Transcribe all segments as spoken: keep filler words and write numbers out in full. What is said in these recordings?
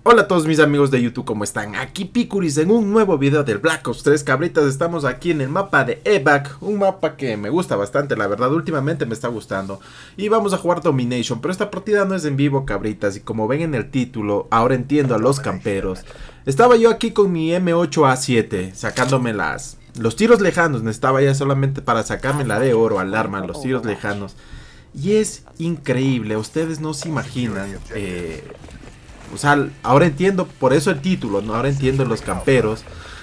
Hola a todos mis amigos de YouTube, ¿cómo están? Aquí Picuris en un nuevo video del Black Ops tres, cabritas. Estamos aquí en el mapa de Evac, un mapa que me gusta bastante, la verdad, últimamente me está gustando. Y vamos a jugar Domination, pero esta partida no es en vivo, cabritas. Y como ven en el título, ahora entiendo a los camperos. Estaba yo aquí con mi M ocho A siete, sacándome las... los tiros lejanos, necesitaba ya solamente para sacarme la de oro al arma, los tiros lejanos. Y es increíble, ustedes no se imaginan... Eh, O sea, ahora entiendo, por eso el título, ¿no? Ahora entiendo los camperos.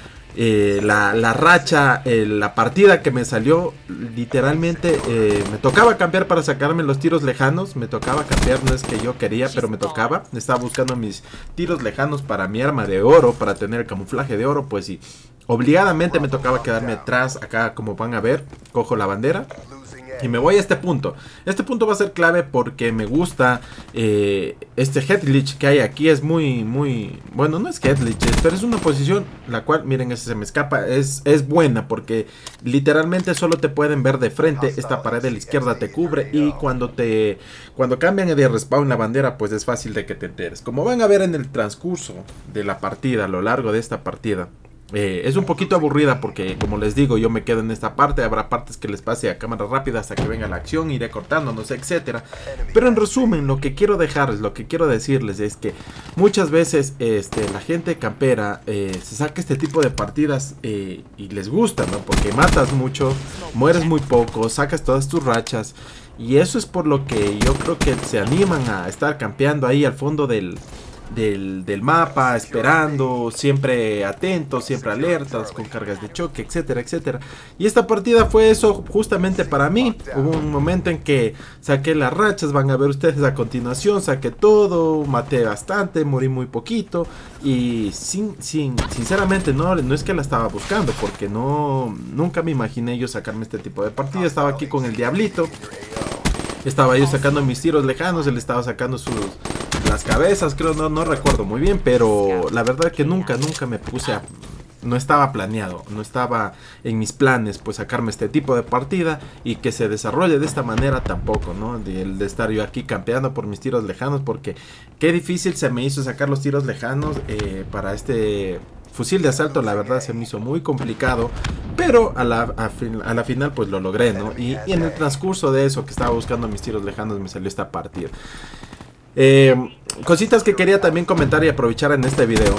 Eh, la, la racha, eh, la partida que me salió, literalmente eh, me tocaba cambiar para sacarme los tiros lejanos. Me tocaba cambiar, no es que yo quería, pero me tocaba. Estaba buscando mis tiros lejanos para mi arma de oro, para tener el camuflaje de oro, pues sí. Obligadamente me tocaba quedarme atrás, acá como van a ver, cojo la bandera. Y me voy a este punto. Este punto va a ser clave porque me gusta eh, este head glitch que hay aquí. Es muy, muy... Bueno, no es head glitch, pero es una posición la cual, miren, ese se me escapa. Es, es buena porque literalmente solo te pueden ver de frente. Esta pared de la izquierda te cubre. Y cuando te cuando cambian de respawn la bandera, pues es fácil de que te enteres. Como van a ver en el transcurso de la partida, a lo largo de esta partida, Eh, es un poquito aburrida porque, como les digo, yo me quedo en esta parte. Habrá partes que les pase a cámara rápida hasta que venga la acción, iré cortando, no sé, etcétera. Pero en resumen, lo que quiero dejarles, lo que quiero decirles es que muchas veces este, la gente campera eh, se saca este tipo de partidas eh, y les gusta, ¿no? Porque matas mucho, mueres muy poco, sacas todas tus rachas. Y eso es por lo que yo creo que se animan a estar campeando ahí al fondo del... Del, del mapa, esperando, siempre atentos, siempre alertas, con cargas de choque, etcétera, etcétera. Y esta partida fue eso justamente para mí. Hubo un momento en que saqué las rachas, van a ver ustedes a continuación, saqué todo, maté bastante, morí muy poquito. Y sin, sin, sinceramente no, no es que la estaba buscando, porque no, nunca me imaginé yo sacarme este tipo de partida. Estaba aquí con el Diablito, estaba yo sacando mis tiros lejanos, él estaba sacando sus... las cabezas, creo, no, no recuerdo muy bien, pero la verdad que nunca, nunca me puse a... No estaba planeado, no estaba en mis planes, pues sacarme este tipo de partida y que se desarrolle de esta manera tampoco, ¿no? De, de estar yo aquí campeando por mis tiros lejanos, porque qué difícil se me hizo sacar los tiros lejanos eh, para este... fusil de asalto. La verdad se me hizo muy complicado, pero a la, a, fin, a la final pues lo logré, ¿no? Y, y en el transcurso de eso que estaba buscando mis tiros lejanos me salió esta partida. Eh, cositas que quería también comentar y aprovechar en este video.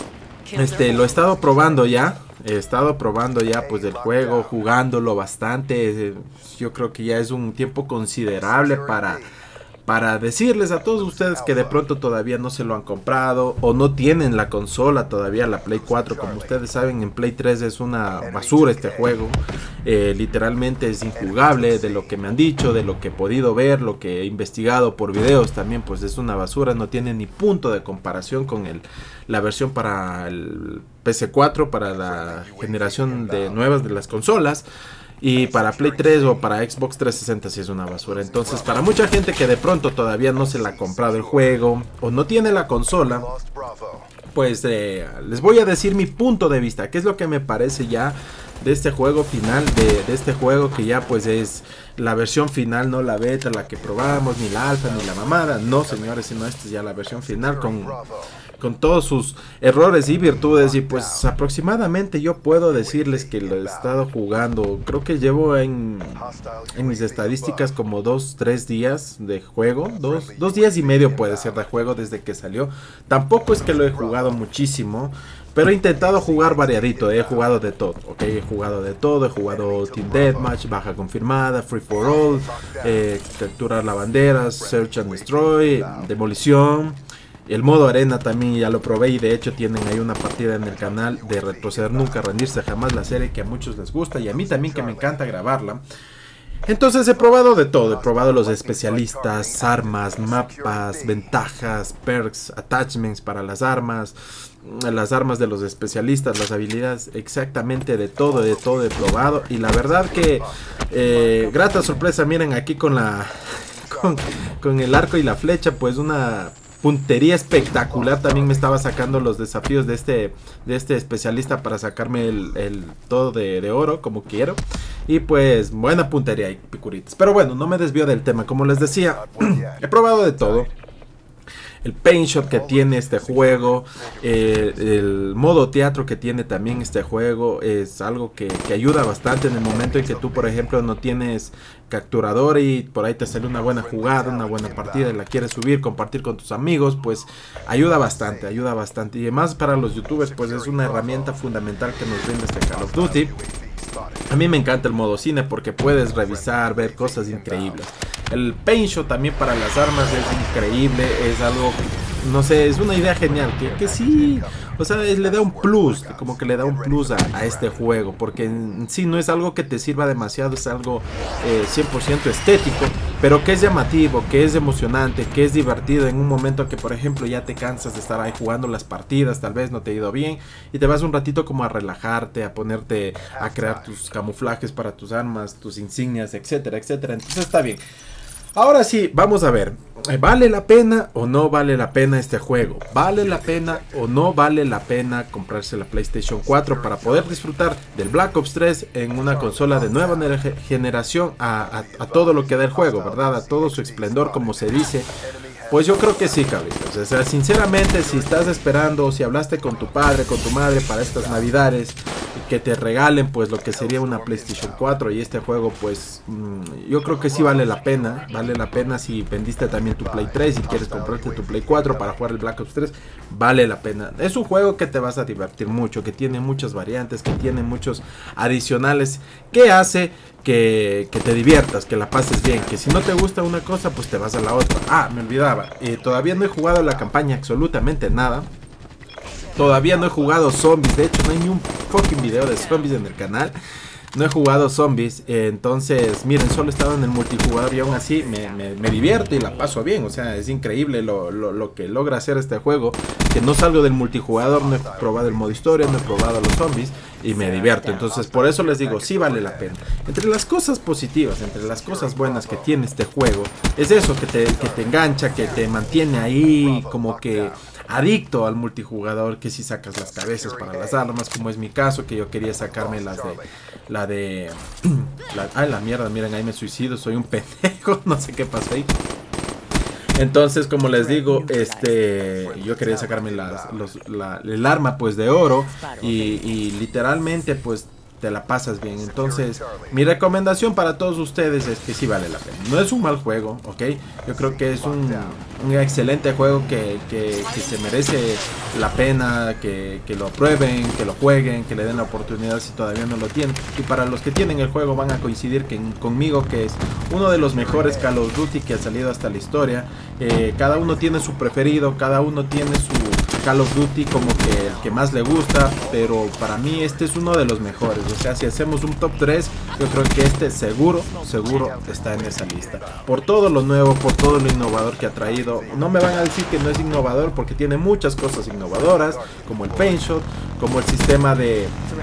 Este, lo he estado probando ya. He estado probando ya pues el juego, jugándolo bastante. Yo creo que ya es un tiempo considerable para... Para decirles a todos ustedes que de pronto todavía no se lo han comprado o no tienen la consola todavía, la Play cuatro. Como ustedes saben, en Play tres es una basura este juego. Eh, literalmente es injugable, de lo que me han dicho, de lo que he podido ver, lo que he investigado por videos también, pues es una basura. No tiene ni punto de comparación con el, la versión para el P S cuatro, para la generación de nuevas de las consolas. Y para Play tres o para Xbox trescientos sesenta sí es una basura. Entonces, para mucha gente que de pronto todavía no se la ha comprado el juego o no tiene la consola, pues eh, les voy a decir mi punto de vista. ¿Qué es lo que me parece ya de este juego final? De, de este juego que ya pues es la versión final, no la beta, la que probamos, ni la alfa, ni la mamada. No, señores, sino esta es ya la versión final con... con todos sus errores y virtudes. Y pues aproximadamente yo puedo decirles que lo he estado jugando. Creo que llevo en, en mis estadísticas como dos, tres días de juego. Dos, dos días y medio puede ser de juego desde que salió. Tampoco es que lo he jugado muchísimo, pero he intentado jugar variadito. He jugado de todo, ok, he jugado de todo. He jugado Team Deathmatch, baja confirmada, Free for All, eh, capturar la bandera, Search and Destroy, demolición. El modo arena también ya lo probé y de hecho tienen ahí una partida en el canal de Retroceder Nunca, Rendirse Jamás, la serie que a muchos les gusta y a mí también, que me encanta grabarla. Entonces he probado de todo, he probado los especialistas, armas, mapas, ventajas, perks, attachments para las armas, las armas de los especialistas, las habilidades, exactamente de todo, de todo he probado. Y la verdad que eh, grata sorpresa, miren aquí con la con, con el arco y la flecha, pues una... puntería espectacular. También me estaba sacando los desafíos de este de este especialista para sacarme el, el todo de, de oro como quiero. Y pues buena puntería y picuritas. Pero bueno, no me desvío del tema. Como les decía, he probado de todo. el paint shot que tiene este juego, eh, el modo teatro que tiene también este juego, es algo que, que ayuda bastante en el momento en que tú, por ejemplo, no tienes capturador y por ahí te sale una buena jugada, una buena partida y la quieres subir, compartir con tus amigos, pues ayuda bastante, ayuda bastante. Y además para los youtubers, pues es una herramienta fundamental que nos brinda este Call of Duty. A mí me encanta el modo cine porque puedes revisar, ver cosas increíbles. El paint shot también para las armas es increíble, es algo, no sé, es una idea genial, que, que sí, o sea, le da un plus, como que le da un plus a, a este juego, porque en sí no es algo que te sirva demasiado, es algo eh, cien por ciento estético, pero que es llamativo, que es emocionante, que es divertido en un momento que, por ejemplo, ya te cansas de estar ahí jugando las partidas, tal vez no te ha ido bien, y te vas un ratito como a relajarte, a ponerte a crear tus camuflajes para tus armas, tus insignias, etcétera, etcétera. Entonces está bien. Ahora sí, vamos a ver, ¿vale la pena o no vale la pena este juego? ¿Vale la pena o no vale la pena comprarse la PlayStation cuatro para poder disfrutar del Black Ops tres en una consola de nueva generación a, a, a todo lo que da el juego, ¿verdad? A todo su esplendor, como se dice. Pues yo creo que sí, cabritos. O sea, sinceramente, si estás esperando, si hablaste con tu padre, con tu madre para estas navidades, que te regalen pues lo que sería una PlayStation cuatro y este juego, pues mmm, yo creo que sí vale la pena. Vale la pena si vendiste también tu Play tres y quieres comprarte tu Play cuatro para jugar el Black Ops tres. Vale la pena. Es un juego que te vas a divertir mucho, que tiene muchas variantes, que tiene muchos adicionales, que hace que, que te diviertas, que la pases bien, que si no te gusta una cosa pues te vas a la otra. Ah, me olvidaba, eh, todavía no he jugado la campaña absolutamente nada. Todavía no he jugado zombies, de hecho no hay ni un fucking video de zombies en el canal. No he jugado zombies, eh, entonces miren, solo he estado en el multijugador y aún así me, me, me divierto y la paso bien. O sea, es increíble lo, lo, lo que logra hacer este juego, que no salgo del multijugador, no he probado el modo historia, no he probado los zombies y me divierto. Entonces por eso les digo, sí vale la pena. Entre las cosas positivas, entre las cosas buenas que tiene este juego, es eso, que te, que te engancha, que te mantiene ahí como que adicto al multijugador, que si sacas las cabezas para las armas, como es mi caso, que yo quería sacarme las de la de la, ay la mierda, miren, ahí me suicido, soy un pendejo, no sé qué pasó ahí. Entonces, como les digo, este yo quería sacarme las, los, la, el arma pues de oro y, y literalmente pues te la pasas bien. Entonces mi recomendación para todos ustedes es que sí vale la pena. No es un mal juego, ok, yo creo que es un, un excelente juego que, que, que se merece la pena que, que lo prueben, que lo jueguen, que le den la oportunidad si todavía no lo tienen. Y para los que tienen el juego van a coincidir que, conmigo que es uno de los mejores Call of Duty que ha salido hasta la historia. eh, cada uno tiene su preferido, cada uno tiene su Call of Duty como que el que más le gusta, pero para mí este es uno de los mejores. O sea, si hacemos un top tres, yo creo que este seguro, seguro está en esa lista. Por todo lo nuevo, por todo lo innovador que ha traído. No me van a decir que no es innovador porque tiene muchas cosas innovadoras, como el paint shot, como el sistema de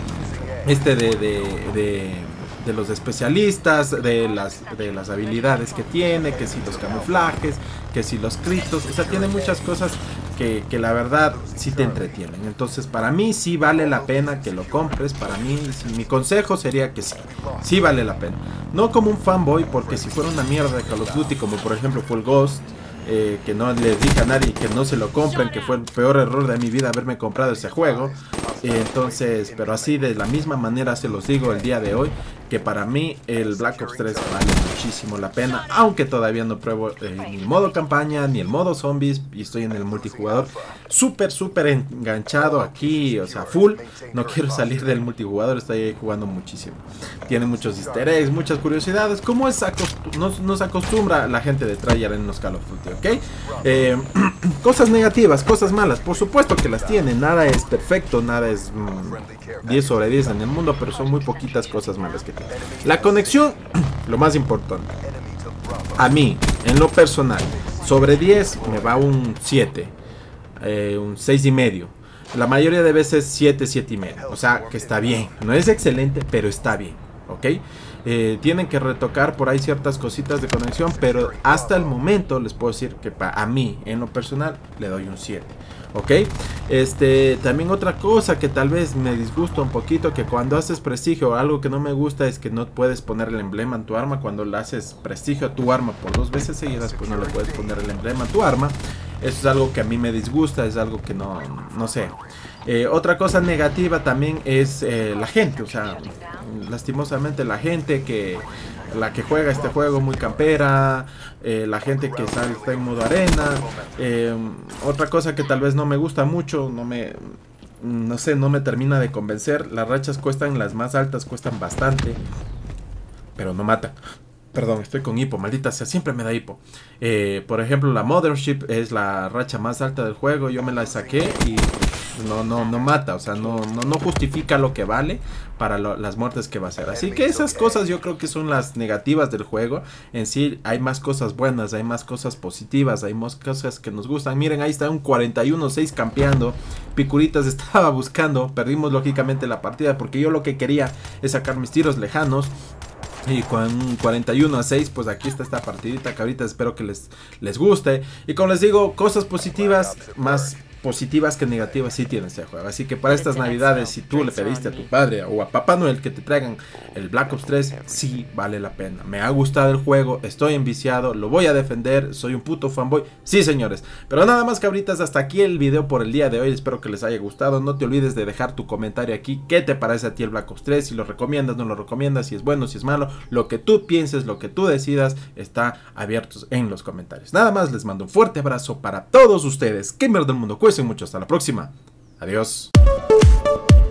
este de, de, de, de los especialistas, de las, de las habilidades que tiene, que si los camuflajes, que si los critos. O sea, tiene muchas cosas Que, que la verdad sí te entretienen. Entonces para mí sí vale la pena que lo compres. Para mí, sí, mi consejo sería que sí, sí vale la pena. No como un fanboy, porque si fuera una mierda de Call of Duty, como por ejemplo fue el Ghost, eh, que no les dije a nadie que no se lo compren, que fue el peor error de mi vida haberme comprado ese juego. eh, Entonces, pero así de la misma manera se los digo el día de hoy, que para mí el Black Ops tres vale muchísimo la pena, aunque todavía no pruebo eh, ni el modo campaña ni el modo zombies y estoy en el multijugador súper súper enganchado aquí, o sea, full. No quiero salir del multijugador, estoy ahí jugando muchísimo. Tiene muchos easter eggs, muchas curiosidades, como es acostu nos, nos acostumbra la gente de Treyarch en los Call of Duty, ¿ok? Eh, cosas negativas, cosas malas, por supuesto que las tiene, nada es perfecto, nada es mmm, diez sobre diez en el mundo, pero son muy poquitas cosas malas que tiene. La conexión, lo más importante. A mí, en lo personal, sobre diez me va un siete, eh, un seis y medio. La mayoría de veces siete, siete y medio. O sea, que está bien. No es excelente, pero está bien, ¿ok? Eh, tienen que retocar por ahí ciertas cositas de conexión, pero hasta el momento les puedo decir que a mí, en lo personal, le doy un siete. Ok, este, también otra cosa que tal vez me disgusta un poquito, que cuando haces prestigio, algo que no me gusta es que no puedes poner el emblema en tu arma. Cuando le haces prestigio a tu arma por dos veces seguidas, pues no le puedes poner el emblema a tu arma. Eso es algo que a mí me disgusta, es algo que no, no sé. Eh, otra cosa negativa también es eh, la gente, o sea, lastimosamente la gente que la que juega este juego muy campera, eh, la gente que sale, está en modo arena. Eh, otra cosa que tal vez no me gusta mucho, no me, no sé, no me termina de convencer. Las rachas cuestan, las más altas cuestan bastante, pero no matan. Perdón, estoy con hipo, maldita sea, siempre me da hipo. Eh, por ejemplo, la Mothership es la racha más alta del juego. Yo me la saqué y no, no, no mata, o sea, no, no, no justifica lo que vale para lo, las muertes que va a hacer. Así que esas cosas yo creo que son las negativas del juego. En sí hay más cosas buenas, hay más cosas positivas, hay más cosas que nos gustan. Miren, ahí está un cuarenta y uno seis campeando. Picuritas estaba buscando, perdimos lógicamente la partida porque yo lo que quería es sacar mis tiros lejanos. Y con cuarenta y uno a seis, pues aquí está esta partidita que ahorita espero que les, les guste. Y como les digo, cosas positivas, más positivas que negativas sí tiene este juego. Así que para estas navidades, si tú le pediste a tu padre o a Papá Noel que te traigan el Black Ops tres, sí vale la pena. Me ha gustado el juego, estoy enviciado, lo voy a defender, soy un puto fanboy. Sí, señores. Pero nada más, cabritas, hasta aquí el video por el día de hoy. Espero que les haya gustado. No te olvides de dejar tu comentario aquí. ¿Qué te parece a ti el Black Ops tres? Si lo recomiendas, no lo recomiendas, si es bueno, si es malo. Lo que tú pienses, lo que tú decidas, está abierto en los comentarios. Nada más, les mando un fuerte abrazo para todos ustedes. Gamer del mundo, cuídense mucho. Hasta la próxima. Adiós.